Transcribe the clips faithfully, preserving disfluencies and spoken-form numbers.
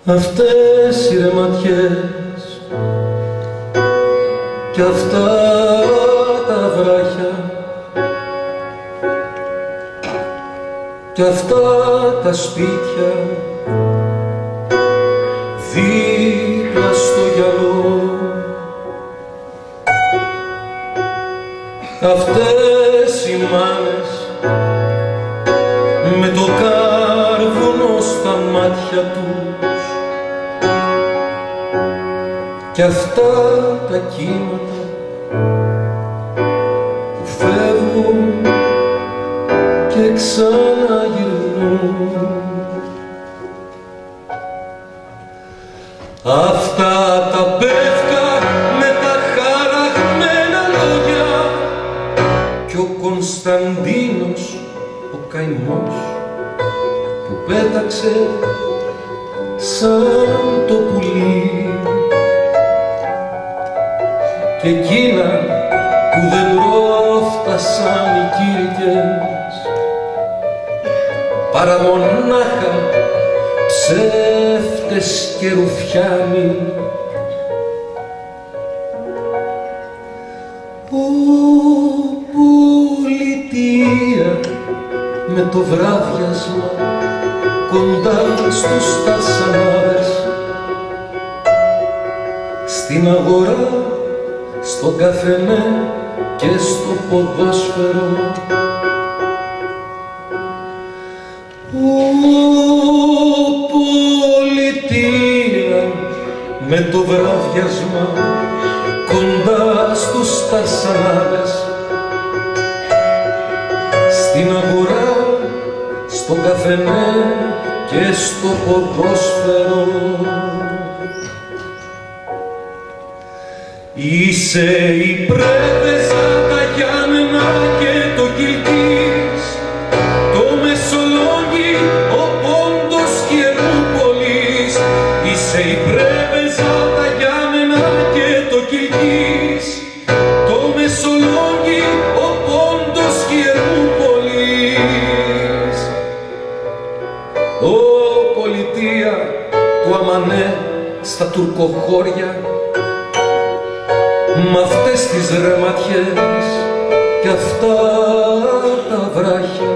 Αυτές οι ρεματιές κι αυτά τα βράχια κι αυτά τα σπίτια δίπλα στο γυαλό, αυτές οι μάνες με το κάρβουνο στα μάτια τους κι αυτά τα κύματα που φεύγουν και ξαναγυρνούν, αυτά τα πεύκα με τα χαραγμένα λόγια κι ο Κωνσταντίνος ο καημός που πέταξε σαν το πουλί, και εκείνα που δεν πρόφτασαν οι κήρυκες παρά μονάχα ψεύτες και ρουφιάνοι. Ω πολιτεία με το βράδιασμα κοντά στους ταρσανάδες, στην αγορά, στον καφενέ και στο ποδόσφαιρο. Ω πολιτεία με το βραδιασμα κοντά στους ταρσανάδες, στην αγορά, στον καφενέ και στο ποδόσφαιρο. Είσαι η πρέπεζα, τα Γιάννενα και το Κιλκής, το Μεσολόγγι, ο πόντος Γερούπολης. Είσαι η πρέπεζα, τα Γιάννενα και το Κιλκής, το Μεσολόγγι, ο πόντος Γερούπολης. Ω πολιτεία του Αμανέ στα τουρκοχώρια, μ' αυτές τις ρεματιές κι αυτά τα βράχια,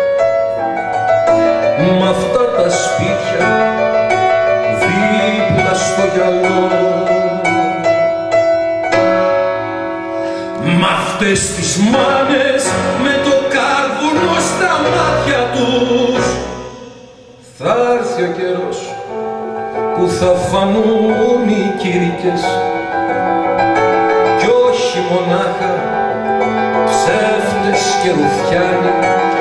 μ' αυτά τα σπίτια δίπλα στο γυαλό, μ' αυτές τις μάνες με το κάρβουνο στα μάτια τους. Θα έρθει ο καιρός που θα φανούν οι κήρυκες κι όχι μονάχα ψεύτες και ρουφιάνοι.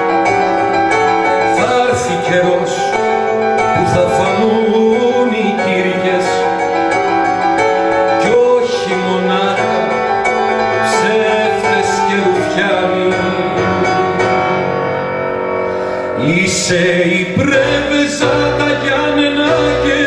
Θα έρθει καιρός που θα φανούν οι κήρυκες κι όχι μονάχα ψεύτες και ρουφιάνοι. Είσαι η πρέπεζα, τα Γιάννενα και